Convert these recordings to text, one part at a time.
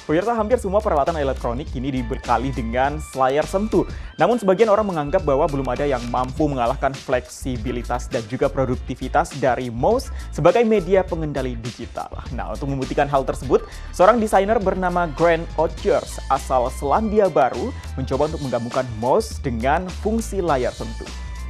Pemirsa, hampir semua peralatan elektronik kini dibekali dengan layar sentuh. Namun sebagian orang menganggap bahwa belum ada yang mampu mengalahkan fleksibilitas dan juga produktivitas dari mouse sebagai media pengendali digital. Nah, untuk membuktikan hal tersebut, seorang desainer bernama Grant Odgers asal Selandia Baru mencoba untuk menggabungkan mouse dengan fungsi layar sentuh.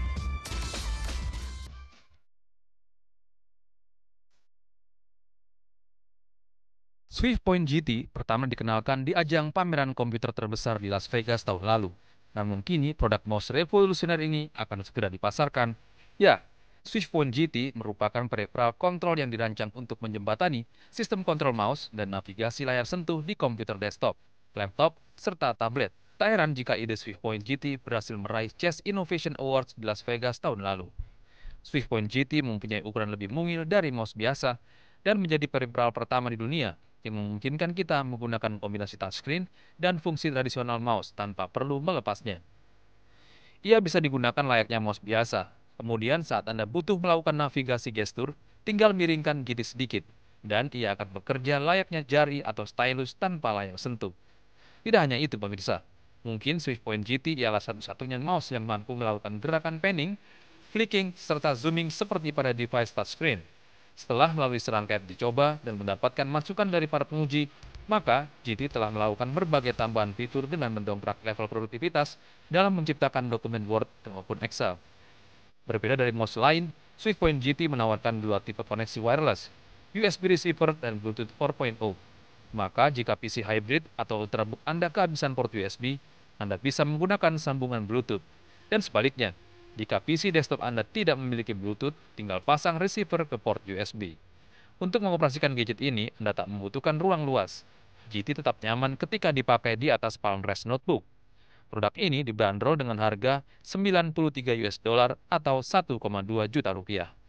SwiftPoint GT pertama dikenalkan di ajang pameran komputer terbesar di Las Vegas tahun lalu. Namun kini produk mouse revolusioner ini akan segera dipasarkan. Ya, SwiftPoint GT merupakan peripheral kontrol yang dirancang untuk menjembatani sistem kontrol mouse dan navigasi layar sentuh di komputer desktop, laptop, serta tablet. Tak heran jika ide SwiftPoint GT berhasil meraih Chess Innovation Awards di Las Vegas tahun lalu. SwiftPoint GT mempunyai ukuran lebih mungil dari mouse biasa dan menjadi peripheral pertama di dunia yang memungkinkan kita menggunakan kombinasi touchscreen dan fungsi tradisional mouse tanpa perlu melepasnya. Ia bisa digunakan layaknya mouse biasa. Kemudian saat Anda butuh melakukan navigasi gestur, tinggal miringkan GT sedikit, dan ia akan bekerja layaknya jari atau stylus tanpa layar sentuh. Tidak hanya itu pemirsa, mungkin SwiftPoint GT ialah satu-satunya mouse yang mampu melakukan gerakan panning, clicking, serta zooming seperti pada device touchscreen. Setelah melalui serangkaian dicoba dan mendapatkan masukan dari para penguji, maka GT telah melakukan berbagai tambahan fitur dengan mendongkrak level produktivitas dalam menciptakan dokumen Word maupun Excel. Berbeda dari mouse lain, SwiftPoint GT menawarkan dua tipe koneksi wireless, USB receiver dan Bluetooth 4.0. Maka jika PC hybrid atau ultrabook Anda kehabisan port USB, Anda bisa menggunakan sambungan Bluetooth. Dan sebaliknya, jika PC desktop Anda tidak memiliki Bluetooth, tinggal pasang receiver ke port USB. Untuk mengoperasikan gadget ini, Anda tak membutuhkan ruang luas. GT tetap nyaman ketika dipakai di atas palm rest notebook. Produk ini dibanderol dengan harga 93 US dollar atau 1,2 juta rupiah.